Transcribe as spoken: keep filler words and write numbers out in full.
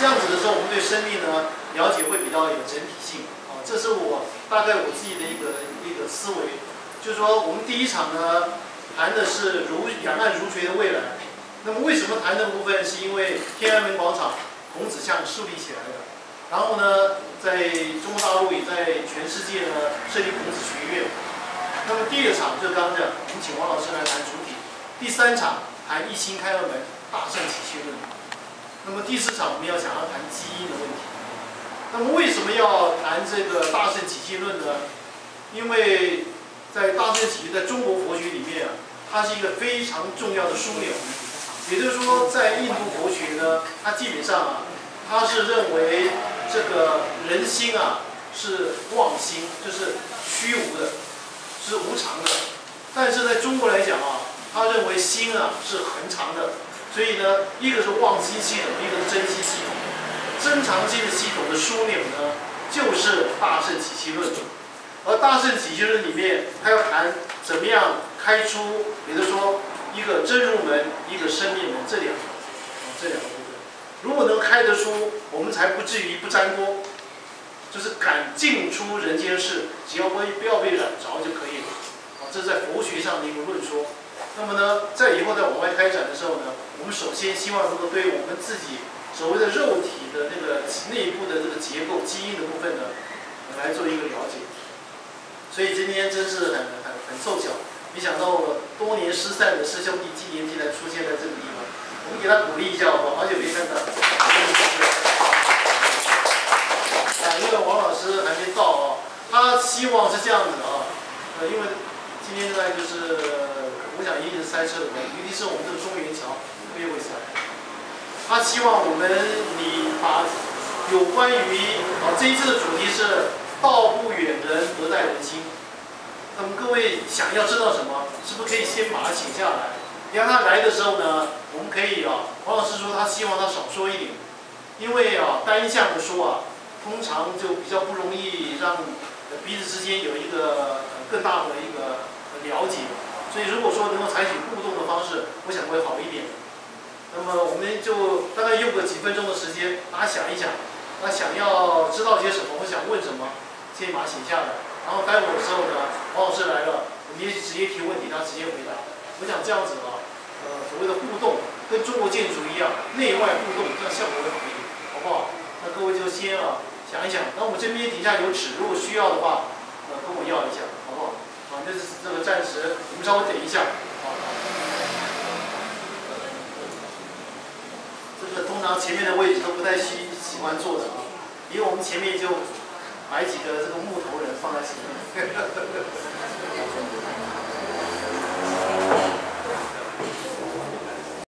这样子的时候，我们对生命呢了解会比较有整体性啊。这是我大概我自己的一个一个思维，就是说我们第一场呢谈的是如两岸如水的未来。那么为什么谈这个部分？是因为天安门广场孔子像树立起来的，然后呢，在中国大陆也在全世界呢设立孔子学院。那么第二场就刚刚讲，我们请王老师来谈主体。第三场谈一心开二门，大圣起心论。那么第四场我们要想要谈基因的问题。那么为什么要谈这个大圣起心论呢？因为在大圣起心在中国佛学里面啊，它是一个非常重要的枢纽。也就是说，在印度佛学呢，它基本上啊，它是认为这个人心啊是妄心，就是虚无的，是无常的。但是在中国来讲啊，他认为心啊是恒常的，所以呢，一个是妄心系统，一个是真心系统。真常心的系统的枢纽呢，就是大圣起心论。而大圣起心论里面，他要谈怎么样开出，也就是说，一个真如门，一个生灭门，这两个，啊，这两个部分。如果能开得出，我们才不至于不沾锅，就是敢进出人间世，只要不不要被染着就可以了。啊，这是在佛学上的一个论说。那么呢，在以后再往外开展的时候呢，我们首先希望能够对我们自己所谓的肉体的那个内部的这个结构、基因的部分呢，来做一个了解。所以今天真是很很很凑巧，没想到多年失散的师兄弟今年竟然出现在这个地方，我们给他鼓励一下好不好？好久没看到。啊，因为王老师还没到啊，他希望是这样子的啊，呃，因为今天呢就是。我想一定是塞车的关系，尤其是我们这个中原桥特别会塞。他希望我们你把有关于啊这一次的主题是道不远人，德待人心。那么各位想要知道什么，是不是可以先把它写下来？让他来的时候呢，我们可以啊，王老师说他希望他少说一点，因为啊单向的说啊，通常就比较不容易让彼此之间有一个更大的一个了解。所以，如果说能够采取互动的方式，我想会好一点。那么，我们就大概用个几分钟的时间，大家想一想，那想要知道些什么，或想问什么，先把它写下来。然后待会儿的时候呢，王老师来了，我们也直接提问题，他直接回答。我想这样子啊，呃，所谓的互动跟中国建筑一样，内外互动，这样效果会好一点，好不好？那各位就先啊想一想。那我们这边底下有纸，如果需要的话，呃，跟我要一下，好不好？啊，这是这个暂时，我们稍微等一下。啊，这个通常前面的位置都不太喜喜欢坐的啊，因为我们前面就摆几个这个木头人放在前面。